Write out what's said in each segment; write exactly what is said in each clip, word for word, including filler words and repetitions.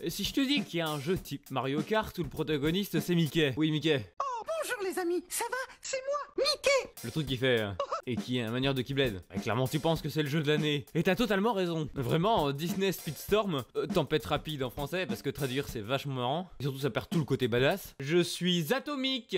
Si je te dis qu'il y a un jeu type Mario Kart où le protagoniste c'est Mickey. Oui, Mickey. Oh, bonjour les amis, ça va? C'est moi, Mickey. Le truc qui fait euh, et qui est à manière de Keyblade. Et clairement tu penses que c'est le jeu de l'année. Et t'as totalement raison. Vraiment, Disney Speedstorm, euh, tempête rapide en français, parce que traduire c'est vachement marrant. Et surtout ça perd tout le côté badass. Je suis atomique.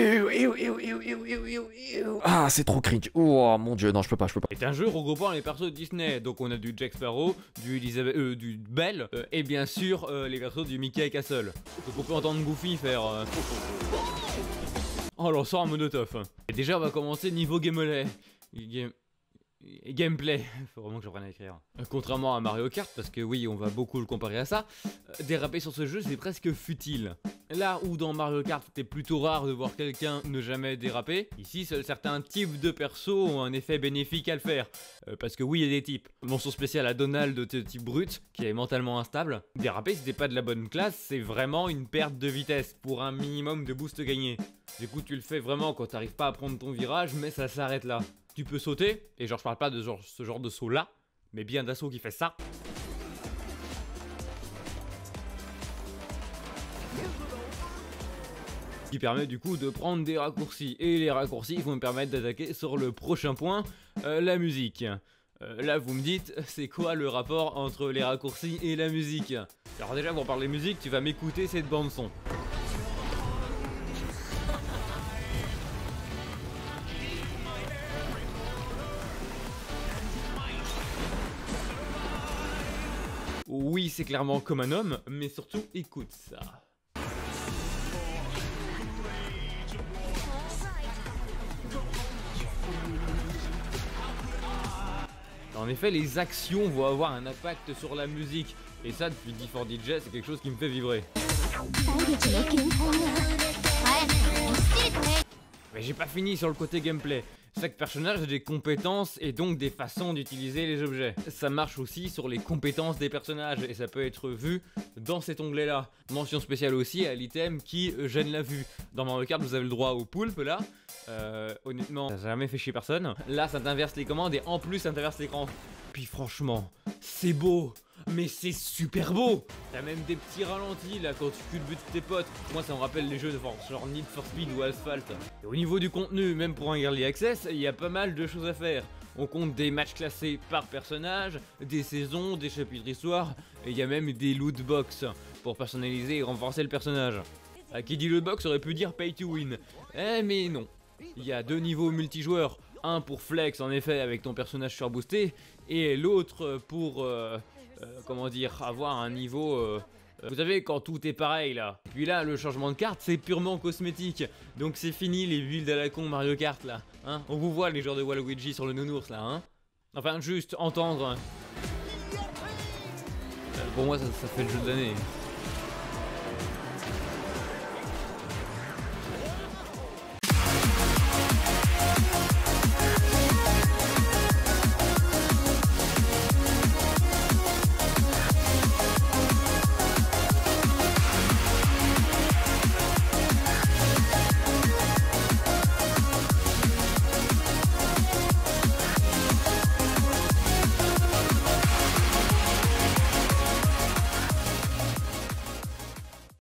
Ah, c'est trop cringe. Oh mon dieu, non, je peux pas, je peux pas. C'est un jeu regroupant les persos de Disney. Donc on a du Jack Sparrow, du Elizabeth, euh, du Belle, euh, et bien sûr euh, les persos du Mickey et Castle. Donc on peut entendre Goofy faire. Euh... Oh, l'on sort un monotophe. Et déjà on va commencer niveau gameplay. Game... Gameplay, faut vraiment que j'apprenne à écrire. Contrairement à Mario Kart, parce que oui, on va beaucoup le comparer à ça, euh, déraper sur ce jeu c'est presque futile. Là où dans Mario Kart c'était plutôt rare de voir quelqu'un ne jamais déraper, ici seuls certains types de persos ont un effet bénéfique à le faire. Euh, parce que oui, il y a des types. Mention spéciale à Donald de type brut, qui est mentalement instable. Déraper si t'es pas de la bonne classe, c'est vraiment une perte de vitesse pour un minimum de boost gagné. Du coup tu le fais vraiment quand t'arrives pas à prendre ton virage, mais ça s'arrête là. Tu peux sauter, et genre je parle pas de genre, ce genre de saut là, mais bien d'un saut qui fait ça. Qui permet du coup de prendre des raccourcis, et les raccourcis vont me permettre d'attaquer sur le prochain point, euh, la musique. Euh, là vous me dites, c'est quoi le rapport entre les raccourcis et la musique? Alors déjà pour parler musique, tu vas m'écouter cette bande son. Oui, c'est clairement comme un homme, mais surtout, écoute ça. En effet, les actions vont avoir un impact sur la musique. Et ça, depuis D quatre D J, c'est quelque chose qui me fait vibrer. Mais j'ai pas fini sur le côté gameplay. Chaque personnage a des compétences et donc des façons d'utiliser les objets. Ça marche aussi sur les compétences des personnages et ça peut être vu dans cet onglet là. Mention spéciale aussi à l'item qui gêne la vue. Dans Mario Kart vous avez le droit au poulpe là. Euh, honnêtement ça n'a jamais fait chier personne. Là ça t'inverse les commandes et en plus ça t'inverse l'écran. Puis franchement c'est beau. Mais c'est super beau. T'as même des petits ralentis là quand tu culbutes tes potes. Moi ça me rappelle les jeux de force, genre Need for Speed ou Asphalt. Et au niveau du contenu, même pour un Early Access, il y a pas mal de choses à faire. On compte des matchs classés par personnage, des saisons, des chapitres histoire, et il y a même des loot box pour personnaliser et renforcer le personnage. À qui dit loot box aurait pu dire pay to win. Eh mais non. Il y a deux niveaux multijoueurs. Un pour flex en effet avec ton personnage surboosté, et l'autre pour... Euh, Euh, comment dire, avoir un niveau, euh, euh, vous savez quand tout est pareil là. Puis là le changement de carte c'est purement cosmétique. Donc c'est fini les builds à la con Mario Kart là, hein. On vous voit les joueurs de Waluigi sur le nounours là, hein. Enfin juste entendre. Euh, pour moi ça, ça fait le jeu de l'année.